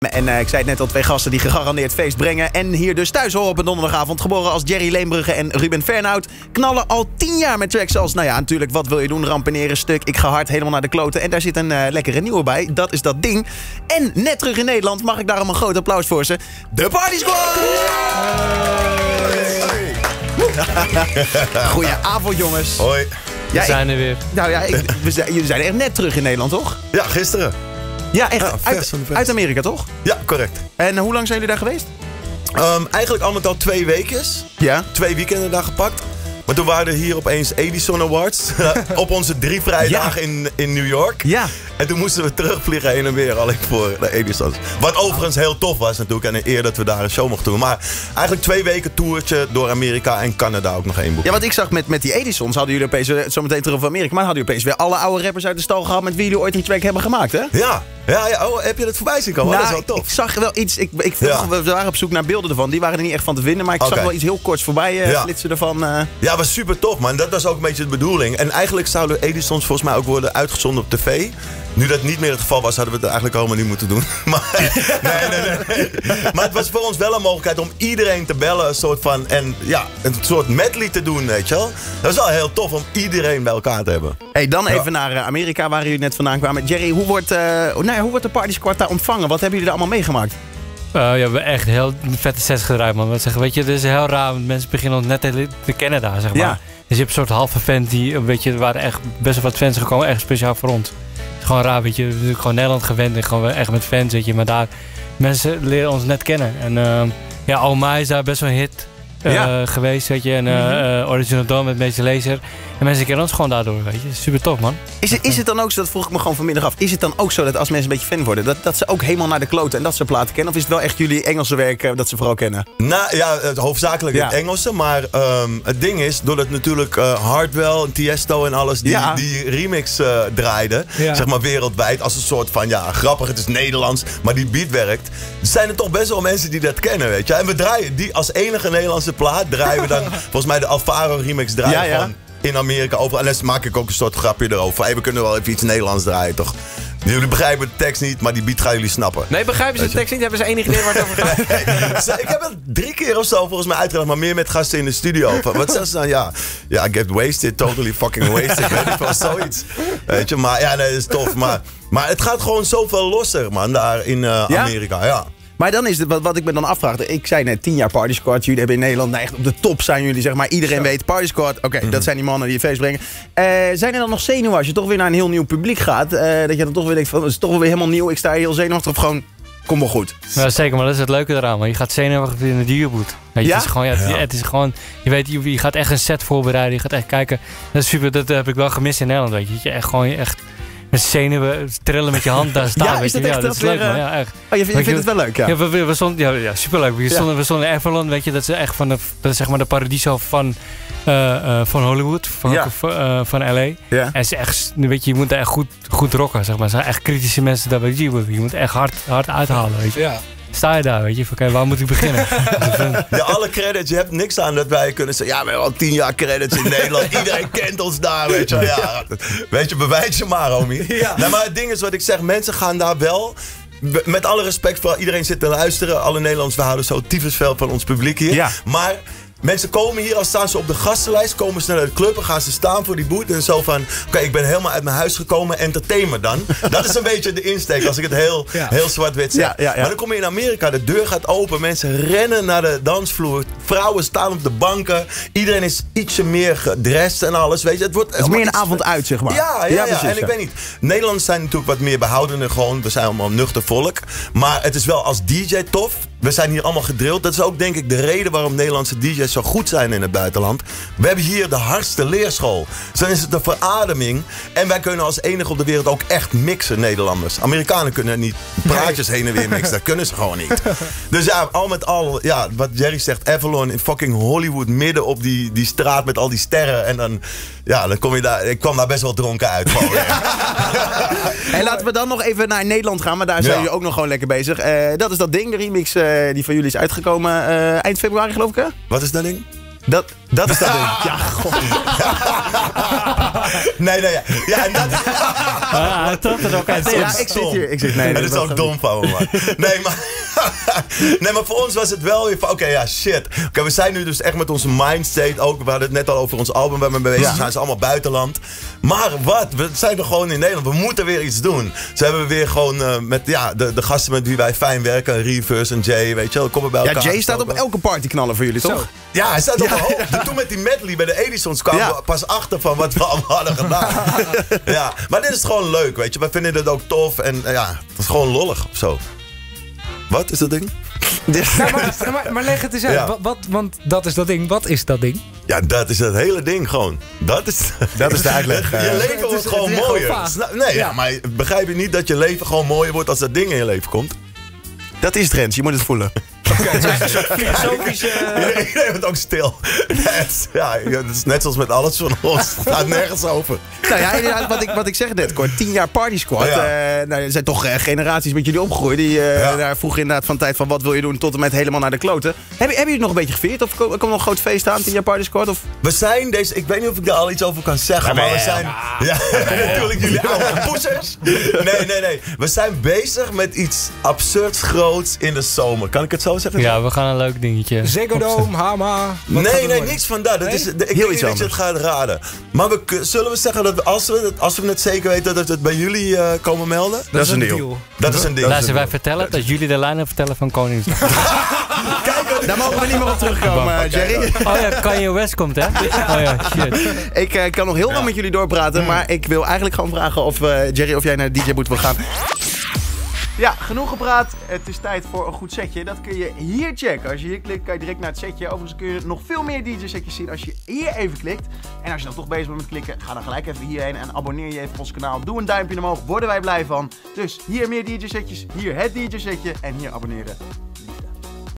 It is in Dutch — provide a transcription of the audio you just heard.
En ik zei het net al, 2 gasten die gegarandeerd feest brengen. En hier dus thuis horen op een donderdagavond. Geboren als Jerry Leembrugge en Ruben Fernhout. Knallen al 10 jaar met tracks als, nou ja, natuurlijk, wat wil je doen? Rampeneren, stuk, ik ga hard, helemaal naar de kloten. En daar zit een lekkere nieuwe bij. Dat is dat ding. En net terug in Nederland mag ik daarom een groot applaus voor ze. De Party Squad! Goedenavond, jongens. Hoi. We zijn er weer. Nou ja, jullie zijn echt net terug in Nederland, toch? Ja, gisteren. Ja, echt. Uit Amerika, toch? Ja, correct. En hoe lang zijn jullie daar geweest? Eigenlijk al met al 2 weekjes. Ja. 2 weekenden daar gepakt. Maar toen waren er hier opeens Edison Awards. Op onze 3 vrijdagen in New York. Ja. En toen moesten we terugvliegen heen en weer alleen voor de Edisons. Wat overigens heel tof was natuurlijk. En een eer dat we daar een show mochten doen. Maar eigenlijk 2 weken toertje door Amerika en Canada ook nog 1 boek. Ja, want ik zag met die Edisons hadden jullie opeens, zometeen terug over Amerika, maar hadden jullie opeens weer alle oude rappers uit de stal gehad met wie jullie ooit een track hebben gemaakt, hè? Ja. Oh, heb je dat voorbij zien komen? Nou, dat is wel tof. Ik zag wel iets, we waren op zoek naar beelden ervan. Die waren er niet echt van te vinden, maar ik zag wel iets heel korts voorbij flitsen ervan. Ja, was super tof, man. Dat was ook een beetje de bedoeling. En eigenlijk zouden Edisons volgens mij ook worden uitgezonden op tv. Nu dat niet meer het geval was, hadden we het eigenlijk allemaal niet moeten doen. Maar, nee. Maar het was voor ons wel een mogelijkheid om iedereen te bellen. Een soort van, en ja, een soort medley te doen, weet je wel. Dat was wel heel tof om iedereen bij elkaar te hebben. Hey, dan even naar Amerika, waar jullie net vandaan kwamen. Jerry, hoe wordt de Party Squad daar ontvangen? Wat hebben jullie er allemaal meegemaakt? We hebben echt heel vette sets gedraaid, man. Weet je, het is heel raar, want mensen beginnen ons net te kennen daar, zeg maar. Ja. Dus je hebt een soort halve fan die, weet je, er waren echt best wel wat fans gekomen, echt speciaal voor ons. Het is gewoon raar, weet je. We zijn gewoon Nederland gewend en gewoon echt met fans, weet je. Maar daar, mensen leren ons net kennen. En Oh My is daar best wel een hit geweest, weet je. En Original Dawn met Meester Lazer. En mensen kennen ons gewoon daardoor, weet je. Super tof, man. Is het dan ook zo, dat vroeg ik me gewoon vanmiddag af. Is het dan ook zo dat als mensen een beetje fan worden, dat ze ook helemaal naar de kloten en dat ze platen kennen? Of is het wel echt jullie Engelse werk dat ze vooral kennen? Nou ja, hoofdzakelijk het Engelse. Maar het ding is, doordat natuurlijk Hardwell, Tiesto en alles die remix draaiden, zeg maar wereldwijd, als een soort van, grappig, het is Nederlands, maar die beat werkt. Zijn er toch best wel mensen die dat kennen, weet je. En we draaien die als enige Nederlandse plaat, draaien we dan volgens mij de Alvaro remix draaien van in Amerika overal. En dan maak ik ook een soort grapje erover. Hey, we kunnen wel even iets Nederlands draaien, toch? Jullie begrijpen de tekst niet, maar die beat gaan jullie snappen. Nee, begrijpen ze de tekst niet? Hebben ze enig idee waar het over gaat? Ik heb het 3 keer of zo volgens mij uitgelegd, maar meer met gasten in de studio. Wat zeggen ze dan? Ja, I get wasted, totally fucking wasted. Weet ik wel, zoiets. Weet je, maar ja, nee, dat is tof. Maar het gaat gewoon zoveel losser, man, daar in Amerika, ja. Maar dan is het wat ik me dan afvraag. Ik zei net 10 jaar Party Squad. Jullie hebben in Nederland echt op de top zijn jullie, zeg maar. Iedereen weet Party Squad. Oké, dat zijn die mannen die het feest brengen. Zijn er dan nog zenuwen als je toch weer naar een heel nieuw publiek gaat? Dat je dan toch weer denkt van, het is toch weer helemaal nieuw. Ik sta hier heel zenuwachtig of gewoon, kom wel goed. Ja, zeker, maar dat is het leuke eraan. Want je gaat zenuwachtig in de dierboet. Het is gewoon, het is gewoon, je weet, je gaat echt een set voorbereiden. Je gaat echt kijken. Dat is super, dat heb ik wel gemist in Nederland, weet je. Dat je echt gewoon, met zenuwen, trillen met je hand daar staan. Ja, is dat echt? Dat is leuk, man. Ja, echt. Oh, je vindt het wel leuk, ja? Ja, we stonden, superleuk. We stonden in Avalon, weet je. Dat is echt dat is zeg maar de paradiso van Hollywood, van LA. Ja. En ze echt, weet je moet er echt goed rocken, zeg maar. Ze zijn echt kritische mensen daar bij G. Je moet echt hard uithalen, weet je. Ja. Sta je daar, weet je, van waar moet ik beginnen? Ja, alle credits, je hebt niks aan dat wij kunnen zeggen, ja, we hebben al 10 jaar credits in Nederland, iedereen kent ons daar, weet je. Ja, weet je, bewijs je maar, homie. Ja. Nou, maar het ding is wat ik zeg, mensen gaan daar wel, met alle respect voor iedereen zit te luisteren, alle Nederlanders, we houden zo tyfusveel van ons publiek hier, maar mensen komen hier, als staan ze op de gastenlijst, komen ze naar de club en gaan ze staan voor die boot. En zo van, oké, ik ben helemaal uit mijn huis gekomen, entertain me dan. Dat is een beetje de insteek, als ik het heel zwart-wit zeg. Ja. Maar dan kom je in Amerika, de deur gaat open, mensen rennen naar de dansvloer. Vrouwen staan op de banken, iedereen is ietsje meer gedrest en alles, weet je. Het is meer een avond uit, zeg maar. Ja, precies, en ik weet niet, Nederlanders zijn natuurlijk wat meer behoudender gewoon. We zijn allemaal nuchter volk. Maar het is wel als DJ tof. We zijn hier allemaal gedrild. Dat is ook denk ik de reden waarom Nederlandse DJ's zo goed zijn in het buitenland. We hebben hier de hardste leerschool. Dus dan is het de verademing. En wij kunnen als enige op de wereld ook echt mixen, Nederlanders. Amerikanen kunnen niet praatjes heen en weer mixen. Dat kunnen ze gewoon niet. Dus ja, al met al, ja, wat Jerry zegt, Avalon in fucking Hollywood, midden op die straat met al die sterren. En dan kom je daar. Ik kwam daar best wel dronken uit. Hey, laten we dan nog even naar Nederland gaan, maar daar zijn jullie ook nog gewoon lekker bezig. Dat is dat ding, de remix die van jullie is uitgekomen eind februari, geloof ik, hè? Wat is dat ding? Dat is dat ding. Ja, god. Nee, ja. Ja, en dat is... Hij trapt er ook uit. Ja, ik zit hier. Ik zeg, nee, dat is ook dom van me, man. Nee, maar voor ons was het wel weer van, oké, ja, shit. Oké, we zijn nu dus echt met onze mindstate ook. We hadden het net al over ons album waar we mee bezig zijn. Ze allemaal buitenland. Maar wat? We zijn er gewoon in Nederland. We moeten weer iets doen. Zo hebben we weer gewoon met de gasten met wie wij fijn werken. Reverse en Jay, weet je wel. Komen bij elkaar. Ja, Jay staat op elke partyknaller voor jullie, toch? Zo. Ja, hij staat op een hoop. Toen met die medley bij de Edisons kwamen we pas achter van wat we allemaal hadden gedaan. Ja, maar dit is gewoon leuk, weet je. Wij vinden dit ook tof en het is gewoon lollig of zo. Wat is dat ding? Ja, maar leg het eens uit. Ja. Want dat is dat ding. Wat is dat ding? Ja, dat is het hele ding gewoon. Dat is de uitleg. Je leven wordt gewoon mooier. Gewoon maar begrijp je niet dat je leven gewoon mooier wordt als dat ding in je leven komt? Dat is het, Rens. Je moet het voelen. Iedereen wordt ook stil. Het is net zoals met alles van ons. Het gaat nergens over. Nou ja, inderdaad, wat ik zeg net kort. 10 jaar Party Squad. Er zijn toch generaties met jullie opgegroeid. Die daar vroegen inderdaad van tijd van wat wil je doen tot en met helemaal naar de kloten. Hebben jullie het nog een beetje gevierd? Of komt er nog een groot feest aan, 10 jaar Party Squad? Of? We zijn ik weet niet of ik daar al iets over kan zeggen. Maar we zijn... Ja, natuurlijk jullie oude poesers. Nee. We zijn bezig met iets absurds groots in de zomer. Kan ik het zo zeggen? Ja, we gaan een leuk dingetje. Ziggo Dome, Hama. Nee, niks van dat. Ik Heel weet iets niet dat je het gaat raden. Maar zullen we zeggen dat als we het zeker weten dat we het bij jullie komen melden? Dat is een deal. Dat is een ding. Luister, wij vertellen dat jullie de lijnen vertellen van Koningsdag. Daar mogen we niet meer op terugkomen, Jerry. Oh ja, Kanye West komt, hè? Oh ja, shit. Ik kan nog heel lang met jullie doorpraten, maar ik wil eigenlijk gewoon vragen of Jerry of jij naar de DJ-boot wil gaan. Ja, genoeg gepraat. Het is tijd voor een goed setje. Dat kun je hier checken. Als je hier klikt, kan je direct naar het setje. Overigens kun je nog veel meer DJ-setjes zien als je hier even klikt. En als je dan toch bezig bent met klikken, ga dan gelijk even hierheen en abonneer je even op ons kanaal. Doe een duimpje omhoog, worden wij blij van. Dus hier meer DJ-setjes, hier het DJ-setje en hier abonneren.